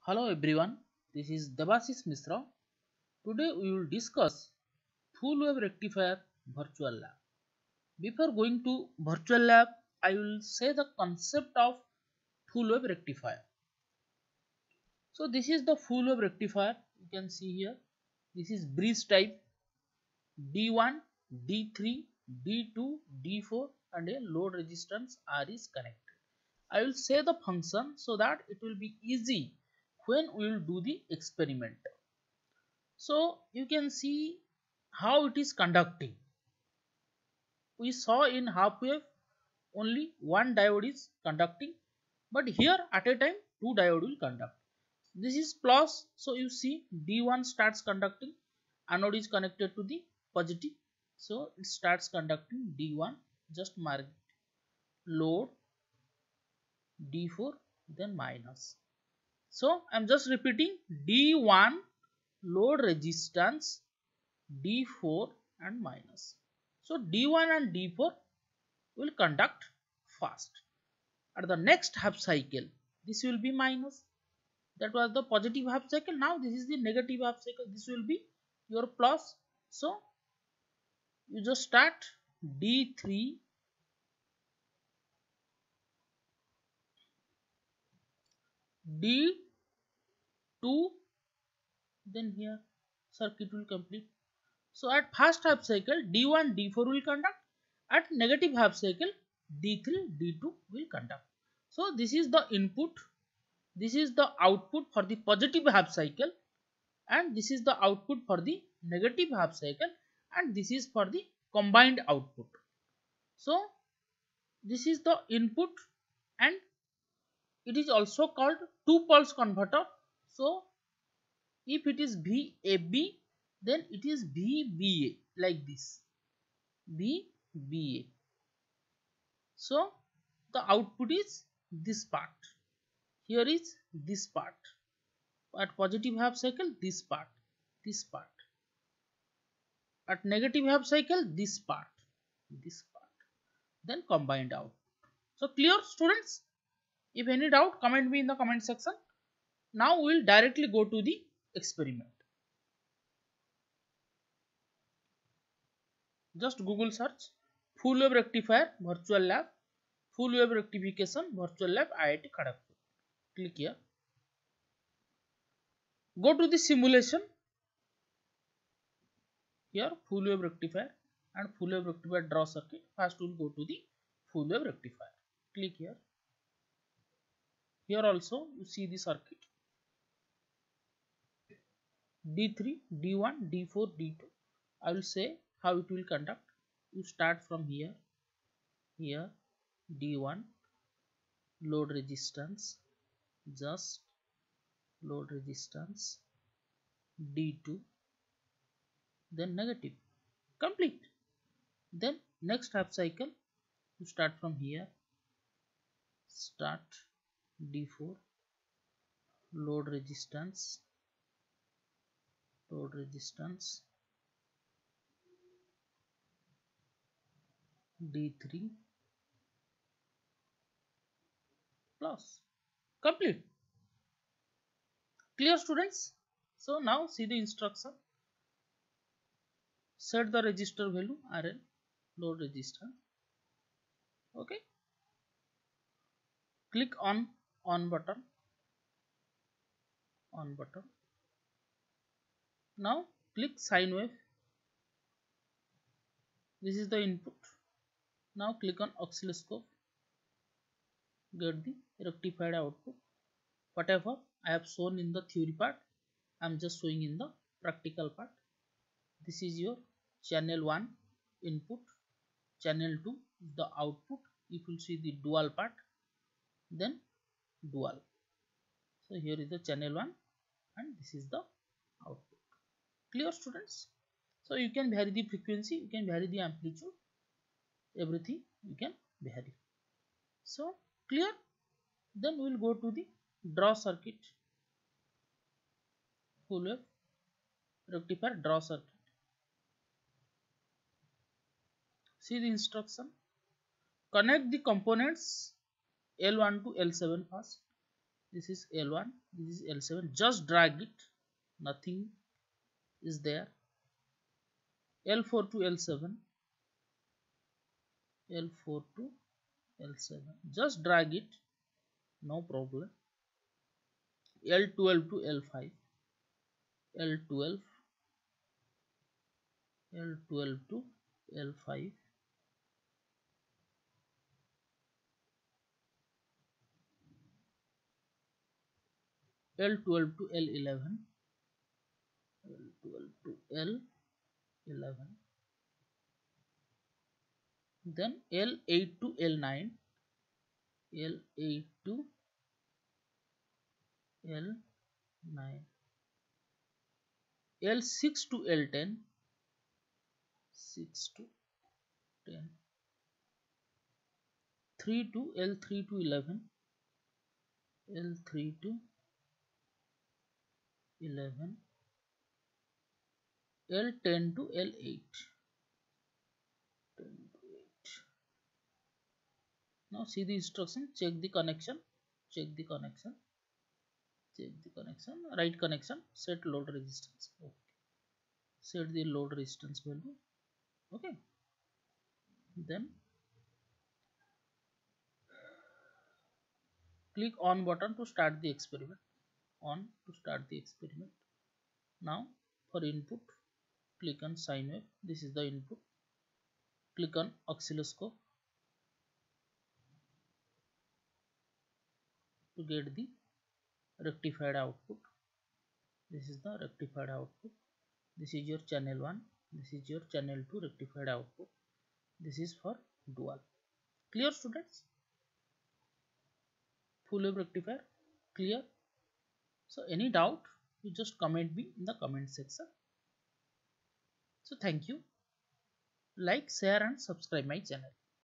Hello everyone, this is Debasis Misra. Today we will discuss full wave rectifier virtual lab. Before going to virtual lab, I will say the concept of full wave rectifier. So this is the full wave rectifier. You can see here. This is bridge type D1, D3, D2, D4 and a load resistance R is connected. I will say the function so that it will be easy when we will do the experiment. So you can see how it is conducting. We saw in half wave only one diode is conducting, but here at a time two diode will conduct. This is plus, so you see D1 starts conducting, anode is connected to the positive, so it starts conducting D1, just mark it. Load D4, then minus. So I am just repeating D1 load resistance D4 and minus. So D1 and D4 will conduct fast. At the next half cycle, this will be minus. That was the positive half cycle. Now this is the negative half cycle. This will be your plus. So you just start D3, D2, then here circuit will complete. So at first half cycle D1, D4 will conduct. At negative half cycle D3, D2 will conduct. So this is the input, this is the output for the positive half cycle, and this is the output for the negative half cycle, and this is for the combined output. So this is the input, and it is also called two pulse converter. So if it is VAB, then it is VBA, like this, VBA. So the output is this part. Here is this part. At positive half cycle, this part, this part. At negative half cycle, this part, this part. Then combined out. So clear, students? If any doubt, comment me in the comment section. Now we will directly go to the experiment. Just Google search full wave rectifier virtual lab, full wave rectification virtual lab IIT Kharagpur. Click here. Go to the simulation. Here full wave rectifier and full wave rectifier draw circuit. First we will go to the full wave rectifier. Click here. Here also you see the circuit. D3, D1, D4, D2. I will say how it will conduct. You start from here. Here D1 load resistance, just load resistance, D2, then negative, complete. Then next half cycle you start from here, start D4 load resistance, D3 plus, complete. Clear, students? So now see the instruction. Set the resistor value RL, load resistance. Okay. Click on button. Now click sine wave. This is the input. Now click on oscilloscope. Get the rectified output. Whatever I have shown in the theory part, I am just showing in the practical part. This is your channel 1 input, channel 2 is the output. If you see the dual part, then dual. So here is the channel 1 and this is the output. Clear, students? So you can vary the frequency, you can vary the amplitude, everything you can vary. So clear? Then we will go to the draw circuit, full wave rectifier draw circuit. See the instruction. Connect the components L1 to L7 first. This is L1, this is L7. Just drag it. Nothing is there. L4 to L7, L4 to L7. Just drag it. No problem. L12 to L5, L12, L12 to L5, L12 to L11, L12 to L11, then L8 to L9, L8 to L9, L6 to L10, 6 to 10, 3 to L3 to 11, L3 to 11, L10 to L8, 10 to 8. Now see the instruction, check the connection, check the connection, check the connection, right connection, set load resistance. Okay. Set the load resistance value. Okay. Then click on button to start the experiment. On to start the experiment. Now for input, click on sine wave. This is the input. Click on oscilloscope to get the rectified output. This is the rectified output. This is your channel 1. This is your channel 2 rectified output. This is for dual. Clear, students? Full wave rectifier clear. So any doubt, you just comment me in the comment section. So thank you. Like, share and subscribe my channel.